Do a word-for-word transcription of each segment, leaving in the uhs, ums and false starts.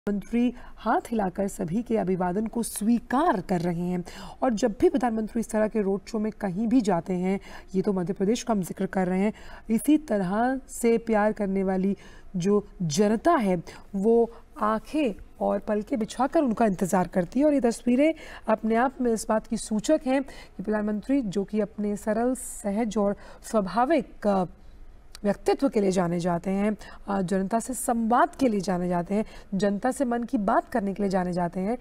मंत्री हाथ हिलाकर सभी के अभिवादन को स्वीकार कर रहे हैं। और जब भी प्रधानमंत्री इस तरह के रोड शो में कहीं भी जाते हैं, ये तो मध्य प्रदेश का हम जिक्र कर रहे हैं, इसी तरह से प्यार करने वाली जो जनता है वो आंखें और पलकें बिछाकर उनका इंतज़ार करती है। और ये तस्वीरें अपने आप में इस बात की सूचक हैं कि प्रधानमंत्री जो कि अपने सरल, सहज और स्वाभाविक व्यक्तित्व के लिए जाने जाते हैं, जनता से संवाद के लिए जाने जाते हैं, जनता से मन की बात करने के लिए जाने जाते हैं,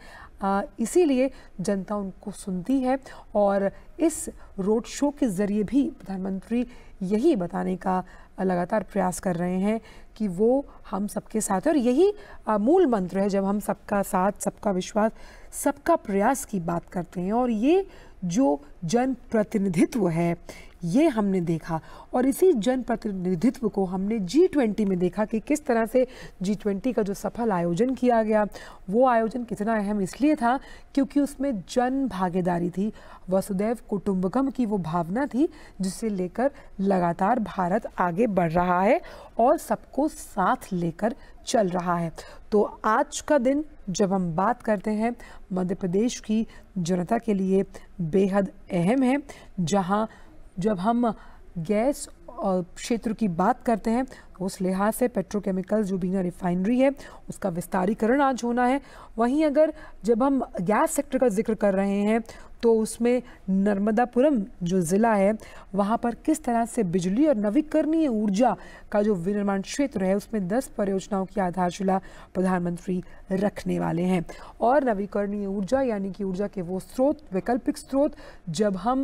इसीलिए जनता उनको सुनती है। और इस रोड शो के ज़रिए भी प्रधानमंत्री यही बताने का लगातार प्रयास कर रहे हैं कि वो हम सबके साथ है। और यही मूल मंत्र है जब हम सबका साथ, सबका विश्वास, सबका प्रयास की बात करते हैं। और ये जो जनप्रतिनिधित्व है ये हमने देखा, और इसी जनप्रतिनिधित्व को हमने जी ट्वेंटी में देखा कि किस तरह से जी ट्वेंटी का जो सफल आयोजन किया गया, वो आयोजन कितना अहम इसलिए था क्योंकि उसमें जन भागीदारी थी, वसुधैव कुटुंबकम की वो भावना थी जिसे लेकर लगातार भारत आगे बढ़ रहा है और सबको साथ लेकर चल रहा है। तो आज का दिन जब हम बात करते हैं मध्य प्रदेश की जनता के लिए बेहद अहम है, जहां जब हम गैस क्षेत्र की बात करते हैं तो उस लिहाज से पेट्रोकेमिकल्स जो बीना रिफाइनरी है उसका विस्तारीकरण आज होना है। वहीं अगर जब हम गैस सेक्टर का जिक्र कर रहे हैं तो उसमें नर्मदापुरम जो ज़िला है वहाँ पर किस तरह से बिजली और नवीकरणीय ऊर्जा का जो विनिर्माण क्षेत्र है उसमें दस परियोजनाओं की आधारशिला प्रधानमंत्री रखने वाले हैं। और नवीकरणीय ऊर्जा यानी कि ऊर्जा के वो स्रोत, वैकल्पिक स्रोत, जब हम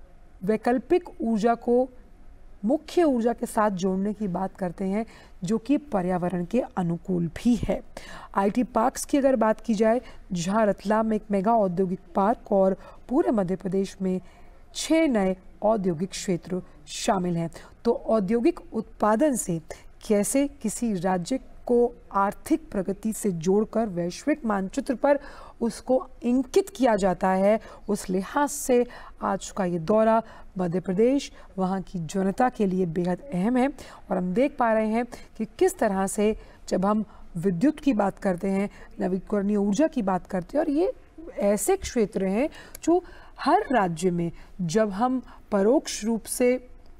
वैकल्पिक ऊर्जा को मुख्य ऊर्जा के साथ जोड़ने की बात करते हैं जो कि पर्यावरण के अनुकूल भी है। आईटी पार्क्स की अगर बात की जाए, जहां रतलाम में एक मेगा औद्योगिक पार्क और पूरे मध्य प्रदेश में छः नए औद्योगिक क्षेत्र शामिल हैं। तो औद्योगिक उत्पादन से कैसे किसी राज्य को आर्थिक प्रगति से जोड़कर वैश्विक मानचित्र पर उसको इंकित किया जाता है, उस लिहाज से आज का ये दौरा मध्य प्रदेश, वहाँ की जनता के लिए बेहद अहम है। और हम देख पा रहे हैं कि किस तरह से जब हम विद्युत की बात करते हैं, नवीकरणीय ऊर्जा की बात करते हैं, और ये ऐसे क्षेत्र हैं जो हर राज्य में जब हम परोक्ष रूप से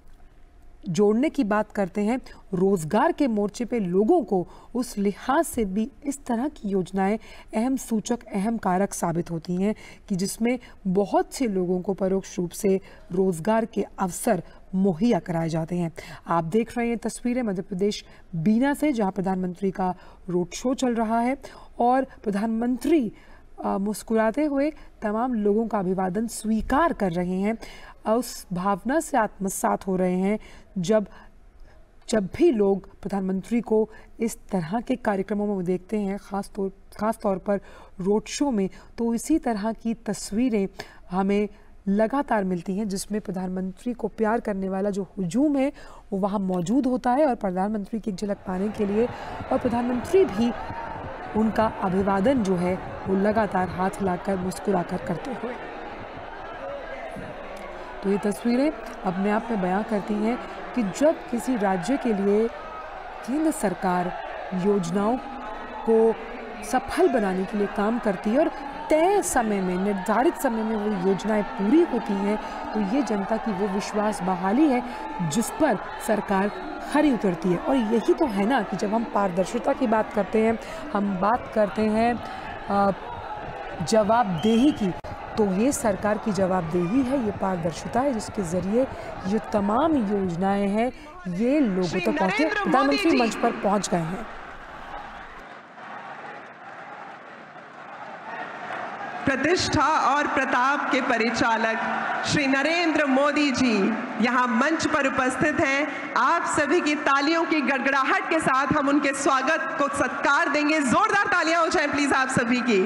जोड़ने की बात करते हैं रोजगार के मोर्चे पे लोगों को, उस लिहाज से भी इस तरह की योजनाएं अहम सूचक, अहम कारक साबित होती हैं कि जिसमें बहुत से लोगों को परोक्ष रूप से रोजगार के अवसर मुहैया कराए जाते हैं। आप देख रहे हैं तस्वीरें मध्य प्रदेश बीना से, जहां प्रधानमंत्री का रोड शो चल रहा है और प्रधानमंत्री मुस्कुराते हुए तमाम लोगों का अभिवादन स्वीकार कर रहे हैं, उस भावना से आत्मसात हो रहे हैं। जब जब भी लोग प्रधानमंत्री को इस तरह के कार्यक्रमों में देखते हैं, ख़ास तौर ख़ास तौर पर रोड शो में, तो इसी तरह की तस्वीरें हमें लगातार मिलती हैं जिसमें प्रधानमंत्री को प्यार करने वाला जो हुजूम है वो वहाँ मौजूद होता है और प्रधानमंत्री की एक झलक पाने के लिए और प्रधानमंत्री भी उनका अभिवादन जो है वो लगातार हाथ हिलाकर मुस्कुराकर करते हुए। तो ये तस्वीरें अपने आप में बयां करती हैं कि जब किसी राज्य के लिए केंद्र सरकार योजनाओं को सफल बनाने के लिए काम करती है और तय समय में, निर्धारित समय में वो योजनाएं पूरी होती हैं, तो ये जनता की वो विश्वास बहाली है जिस पर सरकार खरी उतरती है। और यही तो है ना कि जब हम पारदर्शिता की बात करते हैं, हम बात करते हैं जवाबदेही की, तो ये सरकार की जवाबदेही है, ये पारदर्शिता है जिसके जरिए ये तमाम योजनाएं हैं ये लोगों तक पहुंचे। प्रधानमंत्री मंच पर पहुंच गए हैं। प्रतिष्ठा और प्रताप के परिचालक श्री नरेंद्र मोदी जी यहाँ मंच पर उपस्थित हैं। आप सभी की तालियों की गड़गड़ाहट के साथ हम उनके स्वागत को सत्कार देंगे। जोरदार तालियां हो जाए प्लीज आप सभी की।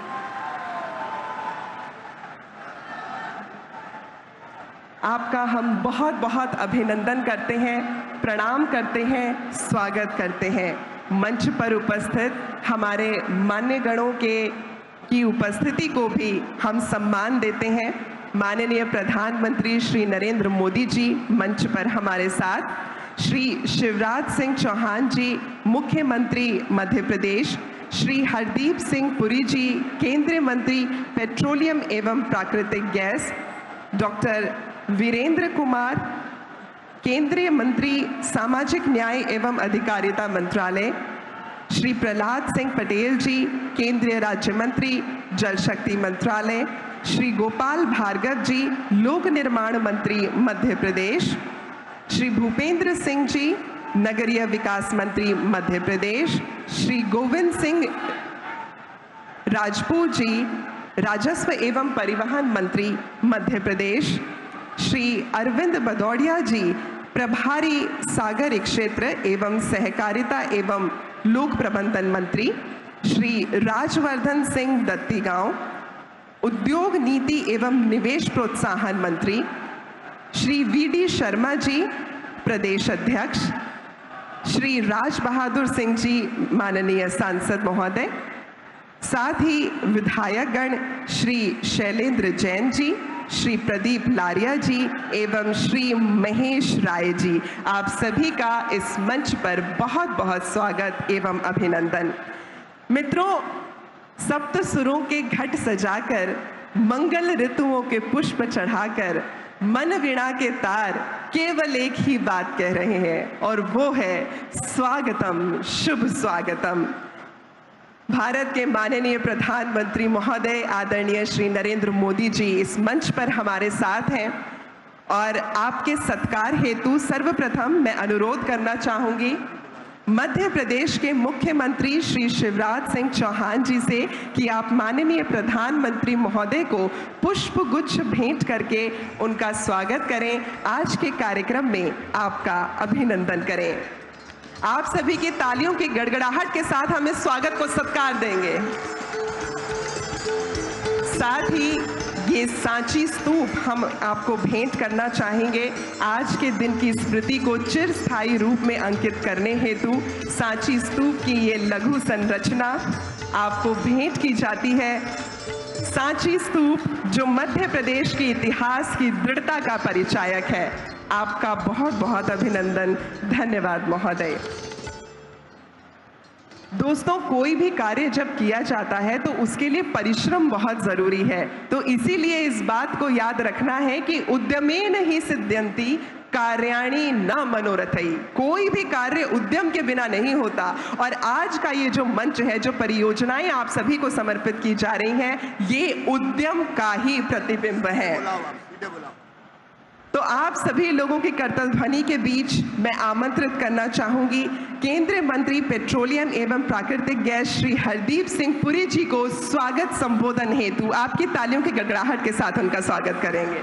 आपका हम बहुत बहुत अभिनंदन करते हैं, प्रणाम करते हैं, स्वागत करते हैं। मंच पर उपस्थित हमारे मान्यगणों के की उपस्थिति को भी हम सम्मान देते हैं। माननीय प्रधानमंत्री श्री नरेंद्र मोदी जी मंच पर हमारे साथ, श्री शिवराज सिंह चौहान जी मुख्यमंत्री मध्य प्रदेश, श्री हरदीप सिंह पुरी जी, केंद्रीय मंत्री पेट्रोलियम एवं प्राकृतिक गैस, डॉक्टर वीरेंद्र कुमार, केंद्रीय मंत्री सामाजिक न्याय एवं अधिकारिता मंत्रालय, श्री प्रहलाद सिंह पटेल जी, केंद्रीय राज्य मंत्री जल शक्ति मंत्रालय, श्री गोपाल भार्गव जी, लोक निर्माण मंत्री मध्य प्रदेश, श्री भूपेंद्र सिंह जी, नगरीय विकास मंत्री मध्य प्रदेश, श्री गोविंद सिंह राजपूत जी, राजस्व एवं परिवहन मंत्री मध्य प्रदेश, श्री अरविंद भदौड़िया जी, प्रभारी सागरिक क्षेत्र एवं सहकारिता एवं लोक प्रबंधन मंत्री, श्री राजवर्धन सिंह दत्तीगांव, उद्योग नीति एवं निवेश प्रोत्साहन मंत्री, श्री वी डी शर्मा जी, प्रदेश अध्यक्ष, श्री राज बहादुर सिंह जी, माननीय सांसद महोदय, साथ ही विधायकगण श्री शैलेंद्र जैन जी, श्री प्रदीप लारिया जी एवं श्री महेश राय जी, आप सभी का इस मंच पर बहुत बहुत स्वागत एवं अभिनंदन। मित्रों, सप्त सुरों के घट सजाकर, मंगल ऋतुओं के पुष्प चढ़ाकर, मन वीणा के तार केवल एक ही बात कह रहे हैं और वो है स्वागतम, शुभ स्वागतम। भारत के माननीय प्रधानमंत्री महोदय आदरणीय श्री नरेंद्र मोदी जी इस मंच पर हमारे साथ हैं और आपके सत्कार हेतु सर्वप्रथम मैं अनुरोध करना चाहूंगी मध्य प्रदेश के मुख्यमंत्री श्री शिवराज सिंह चौहान जी से कि आप माननीय प्रधानमंत्री महोदय को पुष्प गुच्छ भेंट करके उनका स्वागत करें। आज के कार्यक्रम में आपका अभिनंदन करें। आप सभी की तालियों की गड़गड़ाहट के साथ हम इस स्वागत को सत्कार देंगे। साथ ही ये सांची स्तूप हम आपको भेंट करना चाहेंगे। आज के दिन की स्मृति को चिरस्थायी रूप में अंकित करने हेतु सांची स्तूप की ये लघु संरचना आपको भेंट की जाती है। सांची स्तूप जो मध्य प्रदेश के इतिहास की दृढ़ता का परिचायक है। आपका बहुत बहुत अभिनंदन। धन्यवाद महोदय। दोस्तों, कोई भी कार्य जब किया जाता है तो उसके लिए परिश्रम बहुत जरूरी है। तो इसीलिए इस बात को याद रखना है कि उद्यमेन हि सिद्ध्यन्ति कार्याणि न मनोरथै। कोई भी कार्य उद्यम के बिना नहीं होता। और आज का ये जो मंच है, जो परियोजनाएं आप सभी को समर्पित की जा रही हैं, ये उद्यम का ही प्रतिबिंब है। तो आप सभी लोगों की करतल ध्वनि के बीच मैं आमंत्रित करना चाहूंगी केंद्रीय मंत्री पेट्रोलियम एवं प्राकृतिक गैस श्री हरदीप सिंह पुरी जी को स्वागत संबोधन हेतु आपकी तालियों की गड़गड़ाहट के साथ उनका स्वागत करेंगे।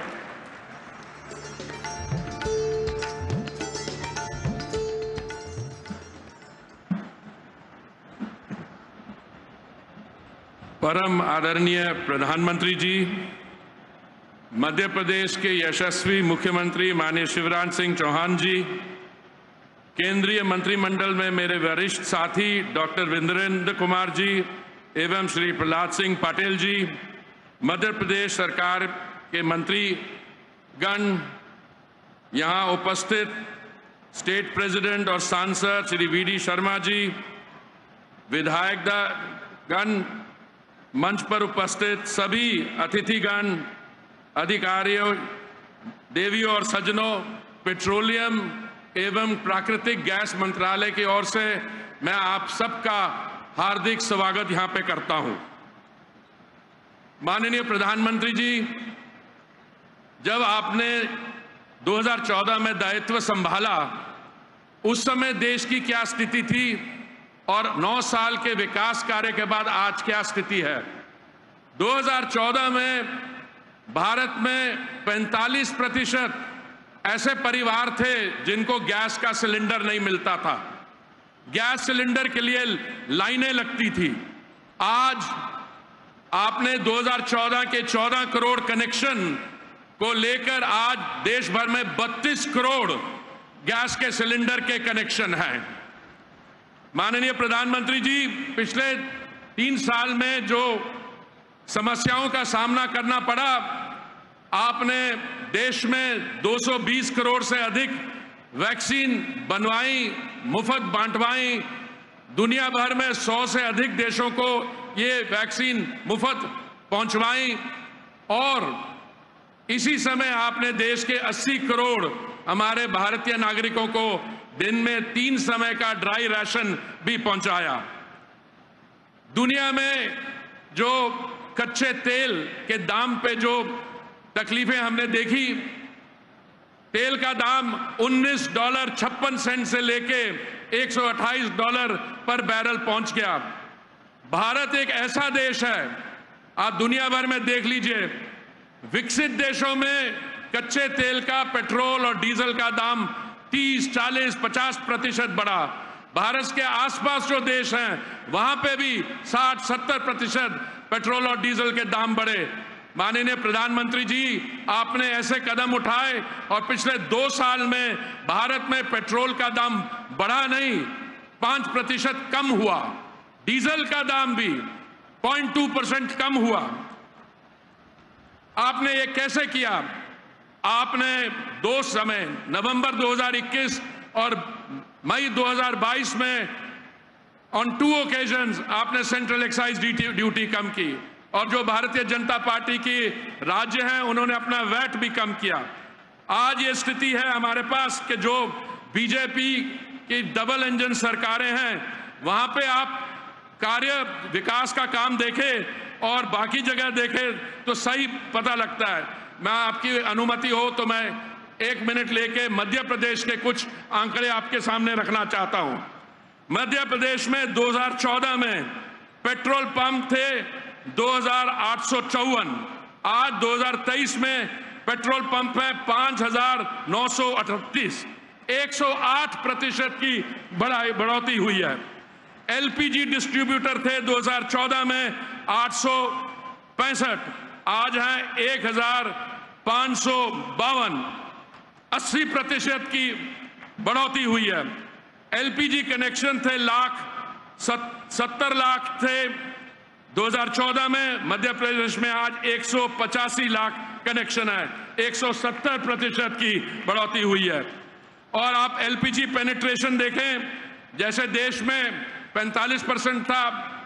परम आदरणीय प्रधानमंत्री जी, मध्य प्रदेश के यशस्वी मुख्यमंत्री माननीय शिवराज सिंह चौहान जी, केंद्रीय मंत्रिमंडल में मेरे वरिष्ठ साथी डॉक्टर वीरेंद्र कुमार जी एवं श्री प्रहलाद सिंह पटेल जी, मध्य प्रदेश सरकार के मंत्री गण, यहाँ उपस्थित स्टेट प्रेसिडेंट और सांसद श्री वी डी शर्मा जी, विधायक गण, मंच पर उपस्थित सभी अतिथिगण, अधिकारियों, देवियों और सज्जनों, पेट्रोलियम एवं प्राकृतिक गैस मंत्रालय की ओर से मैं आप सबका हार्दिक स्वागत यहां पे करता हूं। माननीय प्रधानमंत्री जी, जब आपने दो हज़ार चौदह में दायित्व संभाला, उस समय देश की क्या स्थिति थी और नौ साल के विकास कार्य के बाद आज क्या स्थिति है। दो हज़ार चौदह में भारत में पैंतालीस प्रतिशत ऐसे परिवार थे जिनको गैस का सिलेंडर नहीं मिलता था। गैस सिलेंडर के लिए लाइनें लगती थी। आज आपने दो हज़ार चौदह के चौदह करोड़ कनेक्शन को लेकर आज देश भर में बत्तीस करोड़ गैस के सिलेंडर के कनेक्शन हैं। माननीय प्रधानमंत्री जी, पिछले तीन साल में जो समस्याओं का सामना करना पड़ा, आपने देश में दो सौ बीस करोड़ से अधिक वैक्सीन बनवाई, मुफ्त बांटवाई, दुनिया भर में सौ से अधिक देशों को ये वैक्सीन मुफ्त पहुंचवाई और इसी समय आपने देश के अस्सी करोड़ हमारे भारतीय नागरिकों को दिन में तीन समय का ड्राई राशन भी पहुंचाया। दुनिया में जो कच्चे तेल के दाम पे जो तकलीफें हमने देखी, तेल का दाम उन्नीस डॉलर छप्पन सेंट से लेके एक सौ अट्ठाईस डॉलर पर बैरल पहुंच गया। भारत एक ऐसा देश है, आप दुनिया भर में देख लीजिए, विकसित देशों में कच्चे तेल का, पेट्रोल और डीजल का दाम तीस, चालीस, पचास प्रतिशत बढ़ा। भारत के आसपास जो देश हैं वहां पे भी साठ, सत्तर प्रतिशत पेट्रोल और डीजल के दाम बढ़े। माननीय प्रधानमंत्री जी, आपने ऐसे कदम उठाए और पिछले दो साल में भारत में पेट्रोल का दाम बढ़ा नहीं, पांच प्रतिशत कम हुआ। डीजल का दाम भी पॉइंट टू परसेंट कम हुआ। आपने ये कैसे किया? आपने दो समय नवंबर दो हज़ार इक्कीस और मई दो हज़ार बाईस में ऑन टू ओकेजन्स आपने सेंट्रल एक्साइज ड्यूटी कम की, और जो भारतीय जनता पार्टी की राज्य हैं उन्होंने अपना वैट भी कम किया। आज ये स्थिति है हमारे पास कि जो बीजेपी की डबल इंजन सरकारें हैं वहां पे आप कार्य विकास का काम देखें और बाकी जगह देखें तो सही पता लगता है। मैं आपकी अनुमति हो तो मैं एक मिनट लेके मध्य प्रदेश के कुछ आंकड़े आपके सामने रखना चाहता हूं। मध्य प्रदेश में दो हज़ार चौदह में पेट्रोल पंप थे दो हज़ार आठ सौ चौवन, आज दो हज़ार तेईस में पेट्रोल पंप है पांच हज़ार नौ सौ अड़तीस, एक सौ आठ प्रतिशत की बढ़ाई बढ़ोतरी हुई है। एलपीजी डिस्ट्रीब्यूटर थे दो हज़ार चौदह में आठ सौ पैंसठ, आज हैं एक हज़ार पांच सौ बावन, अस्सी प्रतिशत की बढ़ोतरी हुई है। एलपीजी कनेक्शन थे लाख सत्तर लाख थे दो हज़ार चौदह में, मध्य प्रदेश में आज एक सौ पचासी लाख कनेक्शन है, एक सौ सत्तर प्रतिशत की बढ़ोतरी हुई है। और आप एलपीजी पेनिट्रेशन देखें, जैसे देश में पैंतालीस परसेंट था,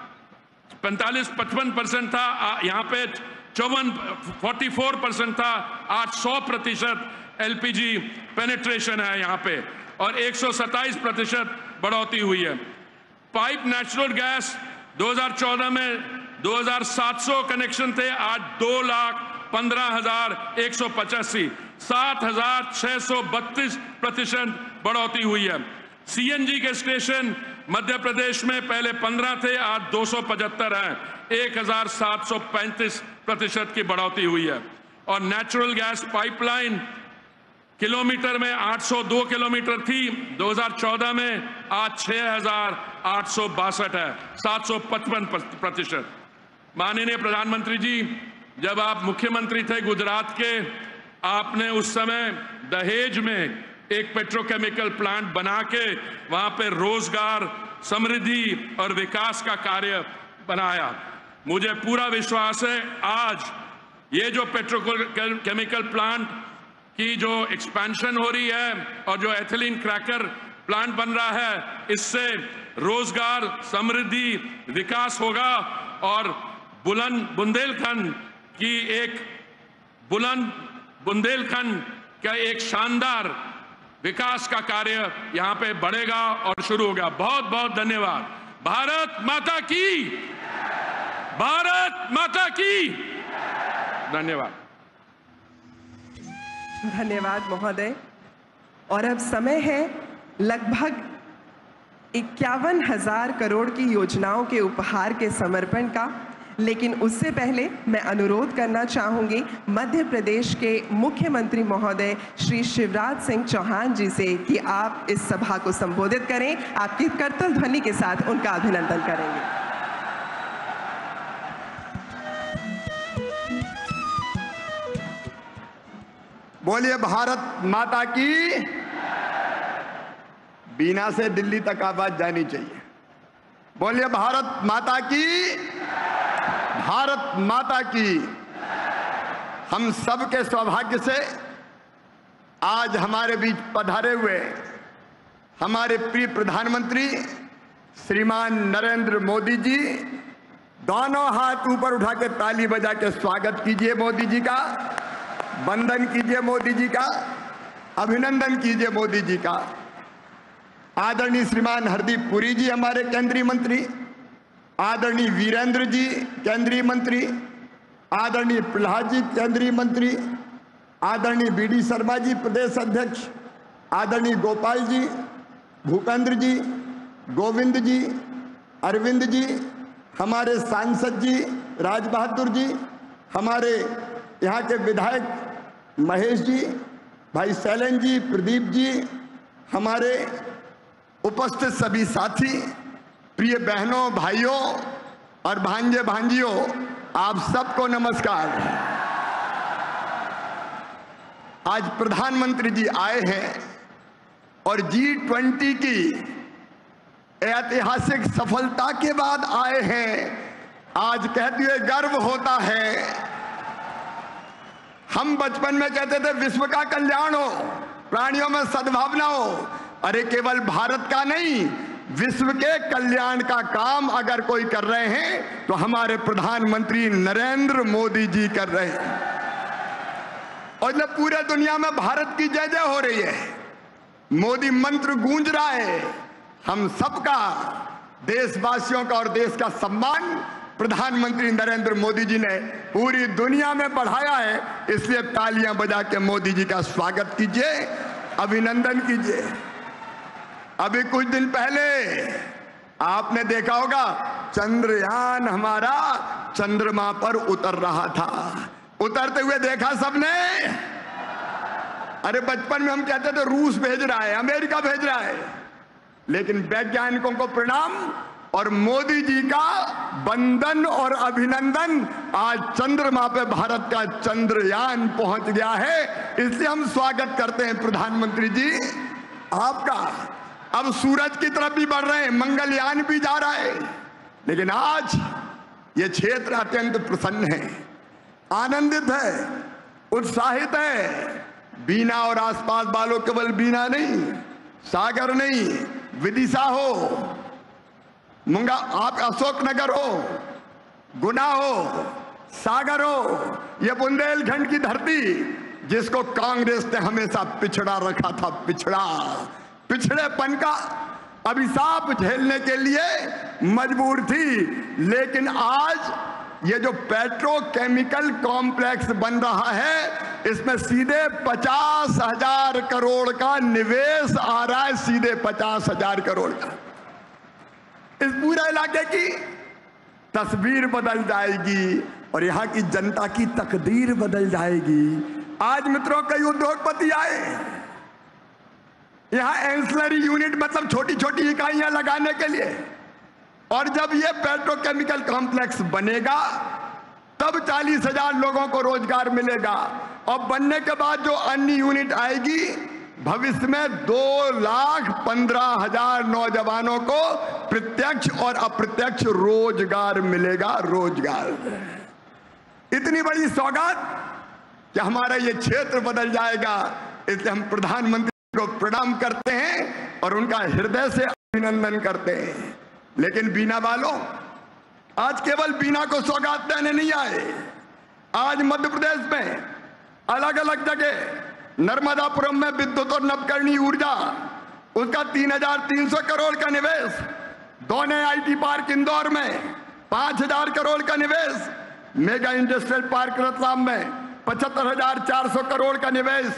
पैंतालीस पचपन परसेंट था, यहाँ पे चौवन फोर्टी फोर परसेंट था, आज सौ प्रतिशत एलपीजी पेनिट्रेशन है यहाँ पे, और एक सौ सत्ताईस प्रतिशत बढ़ोतरी हुई है। पाइप नेचुरल गैस दो हज़ार चौदह में दो हज़ार सात सौ कनेक्शन थे, आज दो लाख पंद्रह हजार एक सौ पचासी, सात हजार छह सौ बत्तीस प्रतिशत बढ़ोतरी हुई है। सीएनजी के स्टेशन मध्य प्रदेश में पहले पंद्रह थे, आज दो सौ पचहत्तर हैं, एक हजार सात सौ पैंतीस प्रतिशत की बढ़ोतरी हुई है। और नेचुरल गैस पाइपलाइन किलोमीटर में आठ सौ दो किलोमीटर थी दो हज़ार चौदह में, आज छह हजार आठ सौ बासठ है, सात सौ पचपन प्रतिशत। माननीय प्रधानमंत्री जी, जब आप मुख्यमंत्री थे गुजरात के, आपने उस समय दहेज में एक पेट्रोकेमिकल प्लांट बना के वहां पे रोजगार, समृद्धि और विकास का कार्य बनाया। मुझे पूरा विश्वास है आज ये जो पेट्रोकेमिकल प्लांट की जो एक्सपेंशन हो रही है और जो एथिलीन क्रैकर प्लांट बन रहा है, इससे रोजगार, समृद्धि, विकास होगा और बुलंद बुंदेलखंड की एक बुलंद बुंदेलखंड का एक शानदार विकास का कार्य यहाँ पे बढ़ेगा और शुरू होगा। बहुत बहुत धन्यवाद। भारत माता की, भारत माता की धन्यवाद। धन्यवाद महोदय। और अब समय है लगभग इक्यावन हजार करोड़ की योजनाओं के उपहार के समर्पण का, लेकिन उससे पहले मैं अनुरोध करना चाहूंगी मध्य प्रदेश के मुख्यमंत्री महोदय श्री शिवराज सिंह चौहान जी से कि आप इस सभा को संबोधित करें। आपकी करतल ध्वनि के साथ उनका अभिनंदन करेंगे। बोलिए भारत माता की। बीना से दिल्ली तक आवाज जानी चाहिए। बोलिए भारत माता की, भारत माता की। हम सब के सौभाग्य से आज हमारे बीच पधारे हुए हमारे प्रिय प्रधानमंत्री श्रीमान नरेंद्र मोदी जी, दोनों हाथ ऊपर उठा के ताली बजा के स्वागत कीजिए मोदी जी का, वंदन कीजिए मोदी जी का, अभिनंदन कीजिए मोदी जी का। आदरणीय श्रीमान हरदीप पुरी जी हमारे केंद्रीय मंत्री, आदरणीय वीरेंद्र जी केंद्रीय मंत्री, आदरणीय प्रहलाद जी केंद्रीय मंत्री, आदरणीय बी डी शर्मा जी प्रदेश अध्यक्ष, आदरणीय गोपाल जी, भूपेंद्र जी, गोविंद जी, अरविंद जी, हमारे सांसद जी राज बहादुर जी, हमारे यहाँ के विधायक महेश जी, भाई शैलेंद्र जी, प्रदीप जी, हमारे उपस्थित सभी साथी, प्रिय बहनों भाइयों और भांजे भांजियों, आप सबको नमस्कार। आज प्रधानमंत्री जी आए हैं और जी ट्वेंटी की ऐतिहासिक सफलता के बाद आए हैं। आज कहते हुए गर्व होता है। हम बचपन में कहते थे विश्व का कल्याण हो, प्राणियों में सद्भावना हो। अरे केवल भारत का नहीं, विश्व के कल्याण का काम अगर कोई कर रहे हैं तो हमारे प्रधानमंत्री नरेंद्र मोदी जी कर रहे हैं। और जब पूरे दुनिया में भारत की जय जय हो रही है, मोदी मंत्र गूंज रहा है, हम सबका, देशवासियों का और देश का सम्मान प्रधानमंत्री नरेंद्र मोदी जी ने पूरी दुनिया में बढ़ाया है। इसलिए तालियां बजा के मोदी जी का स्वागत कीजिए, अभिनंदन कीजिए। अभी कुछ दिन पहले आपने देखा होगा चंद्रयान हमारा चंद्रमा पर उतर रहा था। उतरते हुए देखा सबने। अरे बचपन में हम कहते थे रूस भेज रहा है, अमेरिका भेज रहा है, लेकिन वैज्ञानिकों को प्रणाम और मोदी जी का वंदन और अभिनंदन। आज चंद्रमा पे भारत का चंद्रयान पहुंच गया है, इसलिए हम स्वागत करते हैं प्रधानमंत्री जी आपका। अब सूरज की तरफ भी बढ़ रहे हैं, मंगलयान भी जा रहा है, लेकिन आज ये क्षेत्र अत्यंत प्रसन्न है, आनंदित है, उत्साहित है। बीना और आसपास वालों केवल बीना नहीं, सागर नहीं, विदिशा हो, मुंगा आप अशोकनगर हो, गुना हो, सागर हो, ये बुंदेलखंड की धरती जिसको कांग्रेस ने हमेशा पिछड़ा रखा था, पिछड़ा पिछड़ेपन का अभिशाप झेलने के लिए मजबूर थी। लेकिन आज ये जो पेट्रोकेमिकल कॉम्प्लेक्स बन रहा है, इसमें सीधे पचास हजार करोड़ का निवेश आ रहा है, सीधे पचास हजार करोड़ का। इस पूरे इलाके की तस्वीर बदल जाएगी और यहाँ की जनता की तकदीर बदल जाएगी। आज मित्रों कई उद्योगपति आए यहाँ एंसिलरी यूनिट मतलब छोटी छोटी इकाइयां लगाने के लिए, और जब ये पेट्रोकेमिकल कॉम्प्लेक्स बनेगा तब चालीस हजार लोगों को रोजगार मिलेगा, और बनने के बाद जो अन्य यूनिट आएगी भविष्य में दो लाख पंद्रह हजार नौजवानों को प्रत्यक्ष और अप्रत्यक्ष रोजगार मिलेगा। रोजगार, इतनी बड़ी सौगात कि हमारा ये क्षेत्र बदल जाएगा। इसलिए हम प्रधानमंत्री को प्रणाम करते हैं और उनका हृदय से अभिनंदन करते हैं। लेकिन बीना वालों, आज केवल बीना को सौगात देने नहीं आए। आज मध्य प्रदेश में अलग अलग जगह, नर्मदापुरम में विद्युत और नवकरणीय ऊर्जा, उसका तीन हजार तीन सौ करोड़ का निवेश, दोने आईटी पार्क इंदौर में पांच हजार करोड़ का निवेश, मेगा इंडस्ट्रियल पार्क रतलाम में पचहत्तर हजार चार सौ करोड़ का निवेश,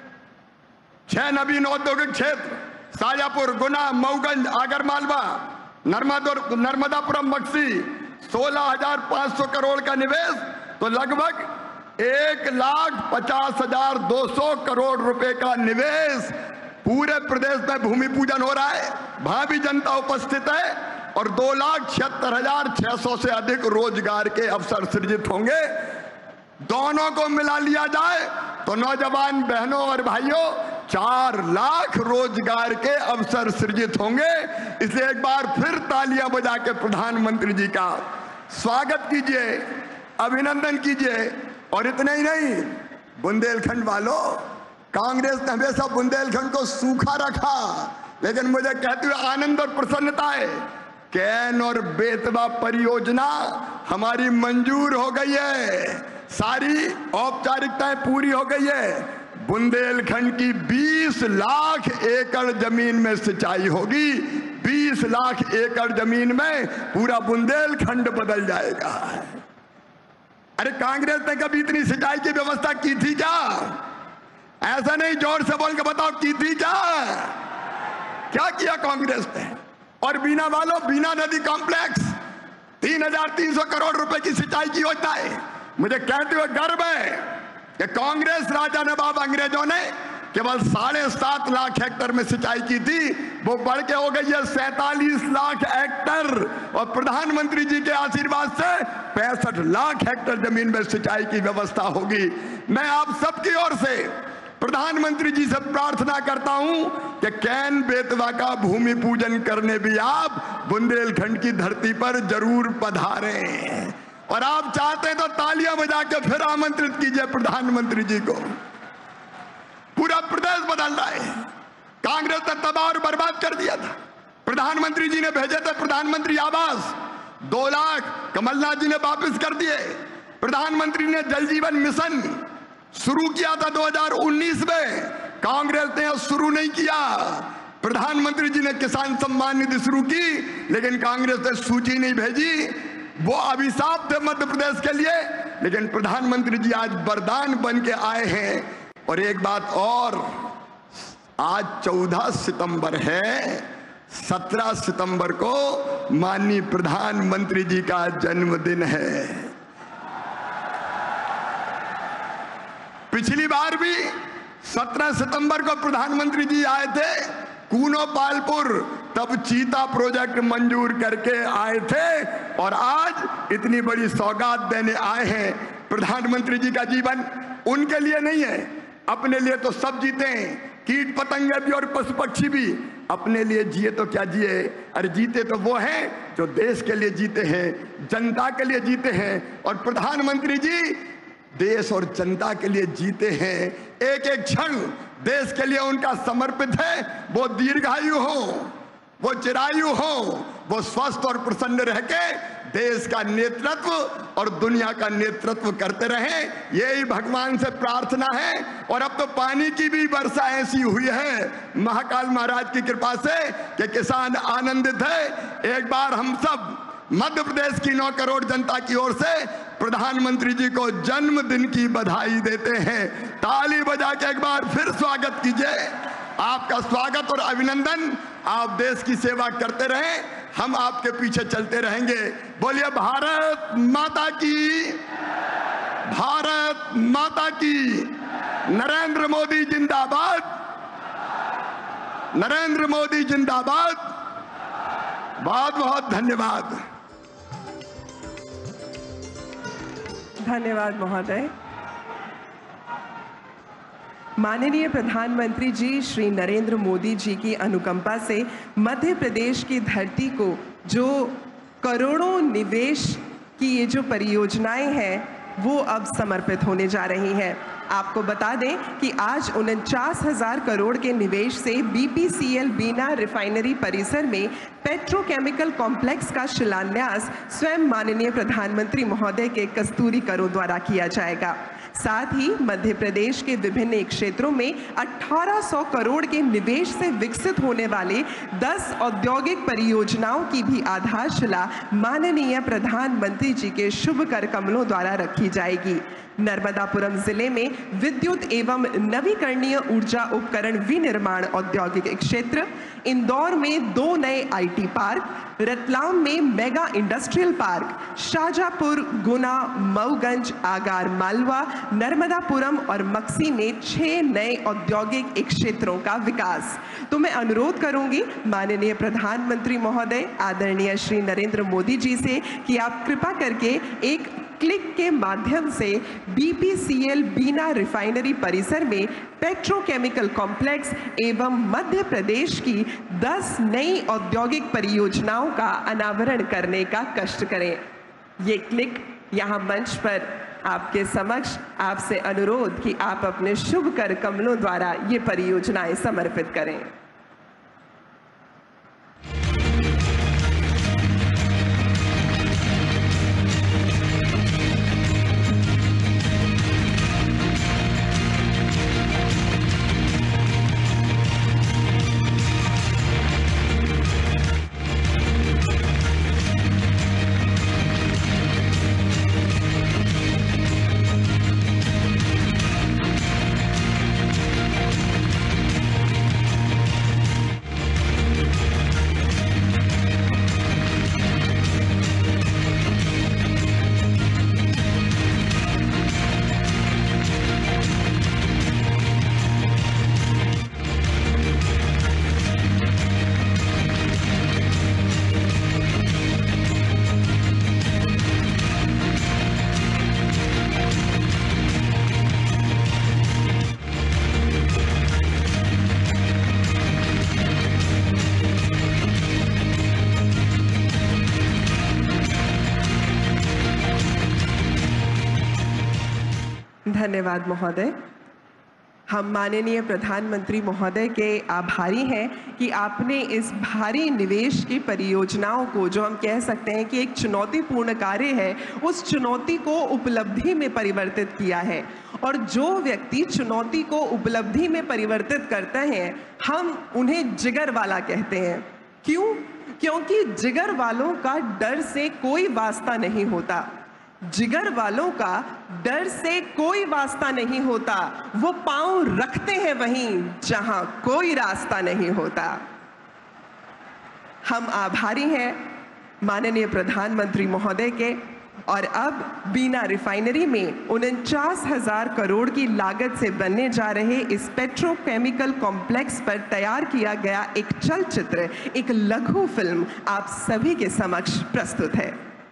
छह नवीन औद्योगिक क्षेत्र शाजापुर, गुना, मऊगंज, आगरमालवा, नर्मदापुरम, बक्सी, सोलह हजार पांच सौ करोड़ का निवेश, तो लगभग एक लाख पचास हजार दो सौ करोड़ रुपए का निवेश। पूरे प्रदेश में भूमि पूजन हो रहा है, भावी जनता उपस्थित है, और दो लाख छिहत्तर हजार छह सौ से अधिक रोजगार के अवसर सृजित होंगे। दोनों को मिला लिया जाए तो नौजवान बहनों और भाइयों चार लाख रोजगार के अवसर सृजित होंगे। इसलिए एक बार फिर तालियां बजा के प्रधानमंत्री जी का स्वागत कीजिए, अभिनंदन कीजिए। और इतना ही नहीं, बुंदेलखंड वालों, कांग्रेस ने हमेशा बुंदेलखंड को सूखा रखा, लेकिन मुझे कहते हुए आनंद और प्रसन्नता है कैन और बेतवा परियोजना हमारी मंजूर हो गई है, सारी औपचारिकताएं पूरी हो गई है। बुंदेलखंड की बीस लाख एकड़ जमीन में सिंचाई होगी। बीस लाख एकड़ जमीन में पूरा बुंदेलखंड बदल जाएगा। अरे कांग्रेस ने कभी इतनी सिंचाई की व्यवस्था की थी क्या? ऐसा नहीं, जोर से बोल के बताओ, की थी क्या? क्या किया कांग्रेस ने? और बीना वालों, बीना नदी कॉम्प्लेक्स तीन हजार तीन सौ करोड़ रुपए की सिंचाई की योजना है। मुझे कहते हुए गर्व है कि कांग्रेस राजा नवाब अंग्रेजों ने केवल साढ़े सात लाख हेक्टेयर में सिंचाई की थी, वो बढ़ के हो गई है सैतालीस लाख हेक्टेयर। और प्रधानमंत्री जी के आशीर्वाद से पैंसठ लाख हेक्टेयर जमीन में सिंचाई की व्यवस्था होगी। मैं आप सबकी ओर से प्रधानमंत्री जी से प्रार्थना करता हूं कि कैन बेतवा का भूमि पूजन करने भी आप बुंदेलखंड की धरती पर जरूर पधारें। और आप चाहते हैं तो तालियां बजा के फिर आमंत्रित कीजिए प्रधानमंत्री जी को। पूरा प्रदेश बदल रहा है। कांग्रेस ने तबाह और बर्बाद कर दिया था। प्रधानमंत्री जी ने भेजे थे प्रधानमंत्री आवास, दो लाख कमलनाथ जी ने वापस कर दिए। प्रधानमंत्री ने जल जीवन मिशन शुरू किया था दो हज़ार उन्नीस में, कांग्रेस ने शुरू नहीं किया। प्रधानमंत्री जी ने किसान सम्मान निधि शुरू की, लेकिन कांग्रेस ने सूची नहीं भेजी। वो अभिशाप थे मध्य प्रदेश के लिए, लेकिन प्रधानमंत्री जी आज वरदान बन के आए हैं। और एक बात और, आज चौदह सितंबर है, सत्रह सितंबर को माननीय प्रधानमंत्री जी का जन्मदिन है। पिछली बार भी सत्रह सितंबर को प्रधानमंत्री जी आए थे कूनो पालपुर, तब चीता प्रोजेक्ट मंजूर करके आए थे। और आज इतनी बड़ी सौगात देने आए हैं। प्रधानमंत्री जी का जीवन उनके लिए नहीं है, अपने लिए तो सब जीते हैं, कीट पतंगे भी और पशु पक्षी भी। अपने लिए जिए तो क्या जिए, अरे जीते तो वो हैं जो देश के लिए जीते हैं, जनता के लिए जीते हैं। और प्रधानमंत्री जी देश और जनता के लिए जीते हैं। एक एक क्षण देश के लिए उनका समर्पित है। वो दीर्घायु हो, वो चिरायु हो, वो स्वस्थ और प्रसन्न रह के देश का नेतृत्व और दुनिया का नेतृत्व करते रहें, यही भगवान से प्रार्थना है। और अब तो पानी की भी वर्षा ऐसी हुई है महाकाल महाराज की कृपा से कि किसान आनंदित है। एक बार हम सब मध्य प्रदेश की नौ करोड़ जनता की ओर से प्रधानमंत्री जी को जन्मदिन की बधाई देते हैं। ताली बजा के एक बार फिर स्वागत कीजिए। आपका स्वागत और अभिनंदन। आप देश की सेवा करते रहें, हम आपके पीछे चलते रहेंगे। बोलिए भारत माता की, भारत माता की। नरेंद्र मोदी जिंदाबाद, नरेंद्र मोदी जिंदाबाद। बहुत बहुत धन्यवाद। धन्यवाद महोदय। माननीय प्रधानमंत्री जी श्री नरेंद्र मोदी जी की अनुकंपा से मध्य प्रदेश की धरती को जो करोड़ों निवेश की ये जो परियोजनाएं हैं वो अब समर्पित होने जा रही हैं। आपको बता दें कि आज उनचास हजार करोड़ के निवेश से बीपीसीएल बीना रिफाइनरी परिसर में पेट्रोकेमिकल कॉम्प्लेक्स का शिलान्यास स्वयं माननीय प्रधानमंत्री महोदय के कस्तूरी करों द्वारा किया जाएगा। साथ ही मध्य प्रदेश के विभिन्न क्षेत्रों में अठारह सौ करोड़ के निवेश से विकसित होने वाले दस औद्योगिक परियोजनाओं की भी आधारशिला माननीय प्रधानमंत्री जी के शुभ कर कमलों द्वारा रखी जाएगी। नर्मदापुरम जिले में विद्युत एवं नवीकरणीय ऊर्जा उपकरण विनिर्माण औद्योगिक क्षेत्र, इंदौर में दो नए आईटी पार्क, रतलाम में mega industrial park, Shajapur, Guna, Mauganj, Agar Malwa, Narmadapuram और मक्सी में छह नए औद्योगिक क्षेत्रों का विकास। तो मैं अनुरोध करूंगी माननीय प्रधानमंत्री महोदय आदरणीय श्री नरेंद्र मोदी जी से कि आप कृपा करके एक क्लिक के माध्यम से बीपीसीएल बीना रिफाइनरी परिसर में पेट्रोकेमिकल कॉम्प्लेक्स एवं मध्य प्रदेश की दस नई औद्योगिक परियोजनाओं का अनावरण करने का कष्ट करें। ये क्लिक यहाँ मंच पर आपके समक्ष आपसे अनुरोध कि आप अपने शुभ कर कमलों द्वारा ये परियोजनाएं समर्पित करें। धन्यवाद महोदय। हम माननीय प्रधानमंत्री महोदय के आभारी हैं कि आपने इस भारी निवेश की परियोजनाओं को, जो हम कह सकते हैं कि एक चुनौतीपूर्ण कार्य है, उस चुनौती को उपलब्धि में परिवर्तित किया है। और जो व्यक्ति चुनौती को उपलब्धि में परिवर्तित करते हैं, हम उन्हें जिगर वाला कहते हैं। क्यों? क्योंकि जिगर वालों का डर से कोई वास्ता नहीं होता। जिगर वालों का डर से कोई वास्ता नहीं होता। वो पांव रखते हैं वहीं जहां कोई रास्ता नहीं होता। हम आभारी हैं माननीय प्रधानमंत्री महोदय के। और अब बीना रिफाइनरी में उनचास हजार करोड़ की लागत से बनने जा रहे इस पेट्रोकेमिकल कॉम्प्लेक्स पर तैयार किया गया एक चलचित्र, एक लघु फिल्म आप सभी के समक्ष प्रस्तुत है।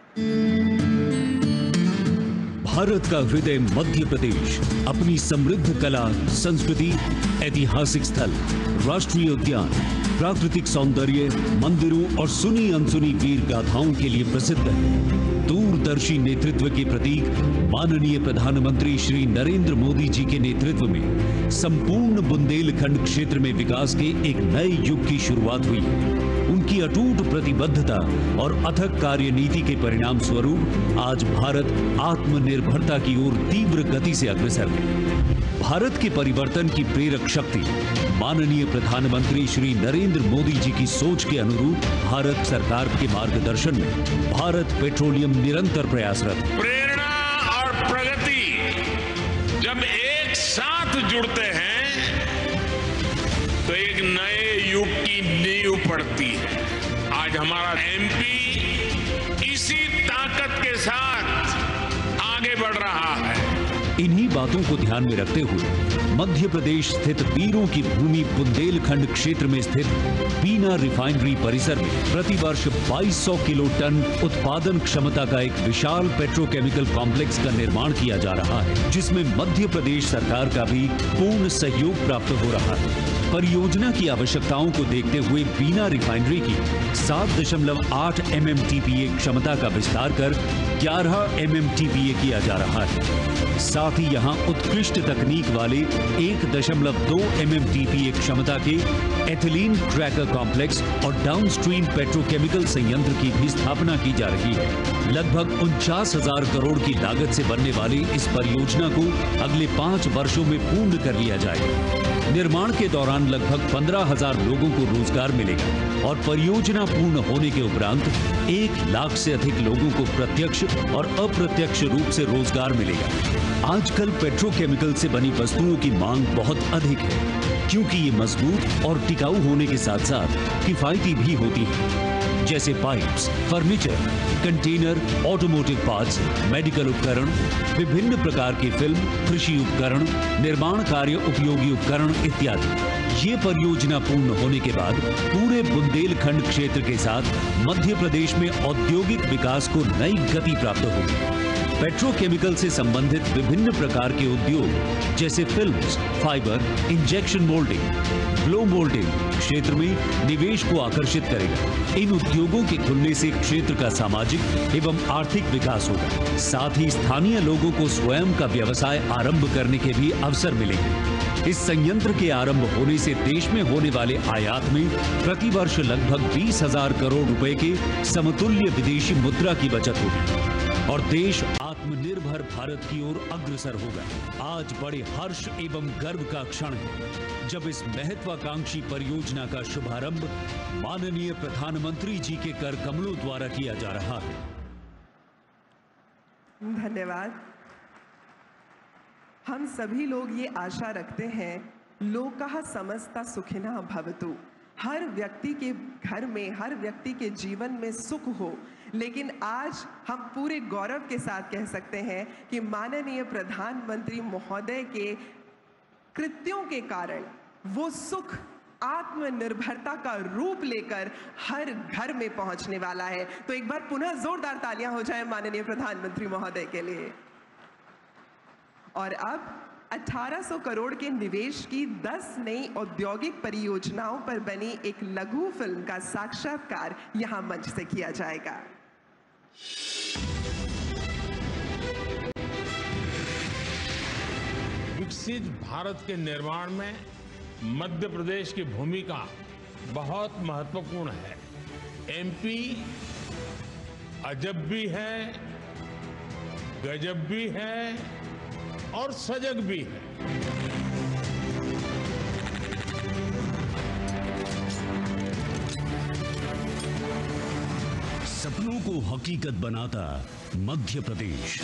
भारत का हृदय मध्य प्रदेश अपनी समृद्ध कला, संस्कृति, ऐतिहासिक स्थल, राष्ट्रीय उद्यान, प्राकृतिक सौंदर्य, मंदिरों और सुनी अनसुनी वीर गाथाओं के लिए प्रसिद्ध है। दूरदर्शी नेतृत्व के प्रतीक माननीय प्रधानमंत्री श्री नरेंद्र मोदी जी के नेतृत्व में संपूर्ण बुंदेलखंड क्षेत्र में विकास के एक नए युग की शुरुआत हुई। उनकी अटूट प्रतिबद्धता और अथक कार्यनीति के परिणाम स्वरूप आज भारत आत्मनिर्भरता की ओर तीव्र गति से अग्रसर है। भारत के परिवर्तन की प्रेरक शक्ति माननीय प्रधानमंत्री श्री नरेंद्र मोदी जी की सोच के अनुरूप भारत सरकार के मार्गदर्शन में भारत पेट्रोलियम निरंतर प्रयासरत है। प्रेरणा और प्रगति जब एक साथ जुड़ते हैं तो एक नए युग की नींव पड़ती है। आज हमारा एमपी इसी ताकत के साथ आगे बढ़ रहा है। इन्हीं बातों को ध्यान में रखते हुए मध्य प्रदेश स्थित वीरों की भूमि बुंदेलखंड क्षेत्र में स्थित बीना रिफाइनरी परिसर में प्रतिवर्ष बाईस सौ किलो टन उत्पादन क्षमता का एक विशाल पेट्रोकेमिकल कॉम्प्लेक्स का निर्माण किया जा रहा है, जिसमें मध्य प्रदेश सरकार का भी पूर्ण सहयोग प्राप्त हो रहा है। परियोजना की आवश्यकताओं को देखते हुए बीना रिफाइनरी की सात दशमलव आठ M M T P A क्षमता का विस्तार कर ग्यारह M M T P A किया जा रहा है। साथ ही यहां उत्कृष्ट तकनीक वाले एक दशमलव दो M M T P A क्षमता के एथिलीन क्रैकर कॉम्प्लेक्स और डाउनस्ट्रीम पेट्रोकेमिकल संयंत्र की भी स्थापना की जा रही है। लगभग उनचास हजार करोड़ की लागत से बनने वाली इस परियोजना को अगले पांच वर्षों में पूर्ण कर लिया जाएगा। निर्माण के दौरान लगभग पंद्रह हजार लोगों को रोजगार मिलेगा और परियोजना पूर्ण होने के उपरांत एक लाख से अधिक लोगों को प्रत्यक्ष और अप्रत्यक्ष रूप से रोजगार मिलेगा। आजकल पेट्रोकेमिकल से बनी वस्तुओं की मांग बहुत अधिक है, क्योंकि ये मजबूत और टिकाऊ होने के साथ साथ किफायती भी होती है, जैसे pipes, furniture, container, automotive parts, medical उपकरण, विभिन्न प्रकार की फिल्म, कृषि उपकरण, निर्माण कार्य उपयोगी उपकरण इत्यादि। ये परियोजना पूर्ण होने के बाद पूरे बुंदेलखंड क्षेत्र के साथ मध्य प्रदेश में औद्योगिक विकास को नई गति प्राप्त होगी। पेट्रोकेमिकल से संबंधित विभिन्न प्रकार के उद्योग जैसे films, fibre, injection moulding, blow moulding क्षेत्र में निवेश को आकर्षित करेगा। इन उद्योगों के खुलने से क्षेत्र का सामाजिक एवं आर्थिक विकास होगा। साथ ही स्थानीय लोगों को स्वयं का व्यवसाय आरंभ करने के भी अवसर मिलेंगे। इस संयंत्र के आरंभ होने से देश में होने वाले आयात में प्रतिवर्ष लगभग बीस हजार करोड़ रुपए के समतुल्य विदेशी मुद्रा की बचत होगी और देश आत्मनिर्भर भारत की ओर अग्रसर होगा। आज बड़े हर्ष एवं गर्व का क्षण है जब इस महत्वाकांक्षी परियोजना का शुभारंभ माननीय प्रधानमंत्री जी के कर कमलों द्वारा किया जा रहा है। धन्यवाद। हम सभी लोग ये आशा रखते हैं, लोकः समस्ता सुखिनः भवतु, हर व्यक्ति के घर में, हर व्यक्ति के जीवन में सुख हो। लेकिन आज हम पूरे गौरव के साथ कह सकते हैं कि माननीय प्रधानमंत्री महोदय के कृत्यों के कारण वो सुख आत्मनिर्भरता का रूप लेकर हर घर में पहुंचने वाला है। तो एक बार पुनः जोरदार तालियां हो जाएं माननीय प्रधानमंत्री महोदय के लिए। और अब अठारह सौ करोड़ के निवेश की दस नई औद्योगिक परियोजनाओं पर बनी एक लघु फिल्म का साक्षात्कार यहां मंच से किया जाएगा। विकसित भारत के निर्माण में मध्य प्रदेश की भूमिका बहुत महत्वपूर्ण है। एमपी अजब भी है, गजब भी है और सजग भी है। सपनों को हकीकत बनाता मध्य प्रदेश।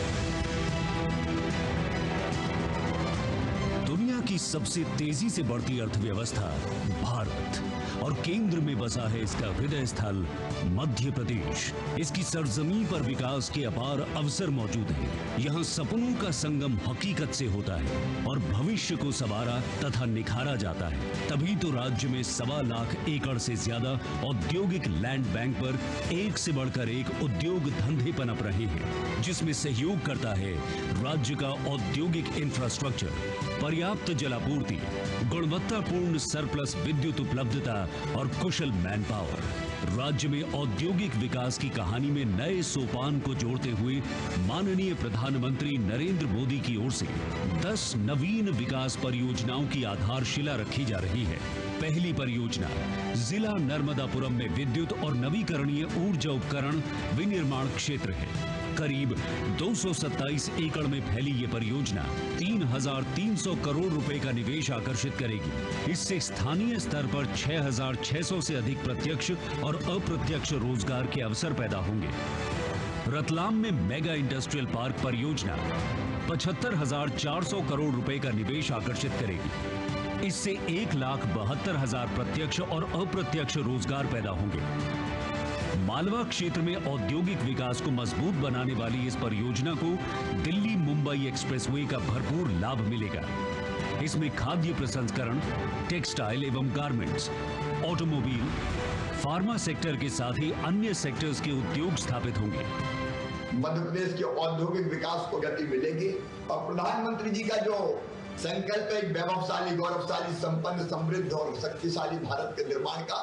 दुनिया की सबसे तेजी से बढ़ती अर्थव्यवस्था भारत और केंद्र में बसा है इसका हृदय स्थल मध्य प्रदेश। इसकी सरजमीन पर विकास के अपार अवसर मौजूद हैं। यहाँ सपनों का संगम हकीकत से होता है और भविष्य को संवारा तथा निखारा जाता है। तभी तो राज्य में सवा लाख एकड़ से ज्यादा औद्योगिक लैंड बैंक पर एक से बढ़कर एक उद्योग धंधे पनप रहे हैं, जिसमें सहयोग करता है राज्य का औद्योगिक इंफ्रास्ट्रक्चर, पर्याप्त जलापूर्ति, गुणवत्तापूर्ण सरप्लस विद्युत उपलब्धता और कुशल मैन पावर। राज्य में औद्योगिक विकास की कहानी में नए सोपान को जोड़ते हुए माननीय प्रधानमंत्री नरेंद्र मोदी की ओर से दस नवीन विकास परियोजनाओं की आधारशिला रखी जा रही है। पहली परियोजना जिला नर्मदापुरम में विद्युत और नवीकरणीय ऊर्जा उपकरण विनिर्माण क्षेत्र है। करीब दो सौ सत्ताईस एकड़ में फैली ये परियोजना तीन हजार तीन सौ करोड़ रुपए का निवेश आकर्षित करेगी। इससे स्थानीय स्तर पर छह हजार छह सौ से अधिक प्रत्यक्ष और अप्रत्यक्ष रोजगार के अवसर पैदा होंगे। रतलाम में मेगा इंडस्ट्रियल पार्क परियोजना पचहत्तर हजार चार सौ करोड़ रुपए का निवेश आकर्षित करेगी। इससे एक लाख बहत्तर हजार प्रत्यक्ष और अप्रत्यक्ष रोजगार पैदा होंगे। मालवा क्षेत्र में औद्योगिक विकास को मजबूत बनाने वाली इस परियोजना को दिल्ली मुंबई एक्सप्रेसवे का भरपूर लाभ मिलेगा। इसमें खाद्य प्रसंस्करण, टेक्सटाइल एवं गारमेंट्स, ऑटोमोबाइल, फार्मा सेक्टर के साथ ही अन्य सेक्टर्स के उद्योग स्थापित होंगे। मध्य प्रदेश के औद्योगिक विकास को गति मिलेगी और प्रधानमंत्री जी का जो संकल्प है वैभवशाली, गौरवशाली, संपन्न, समृद्ध और शक्तिशाली भारत के निर्माण का,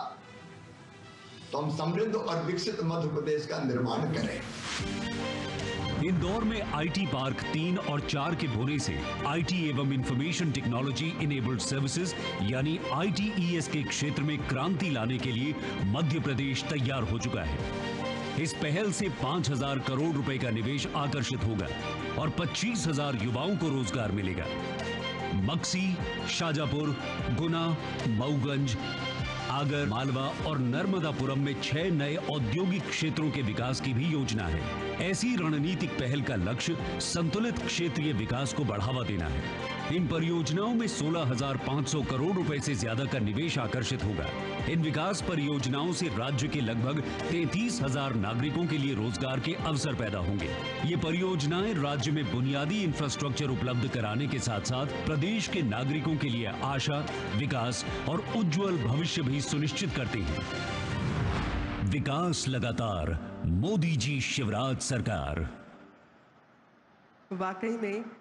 तो हम समृद्ध और विकसित मध्य प्रदेश का निर्माण करें। इंदौर में आईटी पार्क तीन और चार के होने से आईटी एवं इंफॉर्मेशन टेक्नोलॉजी इनेबल्ड सर्विसेज यानी आईटीईएस के क्षेत्र में क्रांति लाने के लिए मध्य प्रदेश तैयार हो चुका है। इस पहल से पांच हजार करोड़ रुपए का निवेश आकर्षित होगा और पच्चीस हजार युवाओं को रोजगार मिलेगा। मक्सी, शाजापुर, गुना, मऊगंज, आगर, मालवा और नर्मदापुरम में छह नए औद्योगिक क्षेत्रों के विकास की भी योजना है। ऐसी रणनीतिक पहल का लक्ष्य संतुलित क्षेत्रीय विकास को बढ़ावा देना है। इन परियोजनाओं में सोलह हजार पाँच सौ करोड़ रुपए से ज्यादा का निवेश आकर्षित होगा। इन विकास परियोजनाओं से राज्य के लगभग तैंतीस हजार नागरिकों के लिए रोजगार के अवसर पैदा होंगे। ये परियोजनाएं राज्य में बुनियादी इंफ्रास्ट्रक्चर उपलब्ध कराने के साथ साथ प्रदेश के नागरिकों के लिए आशा, विकास और उज्जवल भविष्य भी सुनिश्चित करती हैं। विकास लगातार, मोदी जी शिवराज सरकार। वाकई में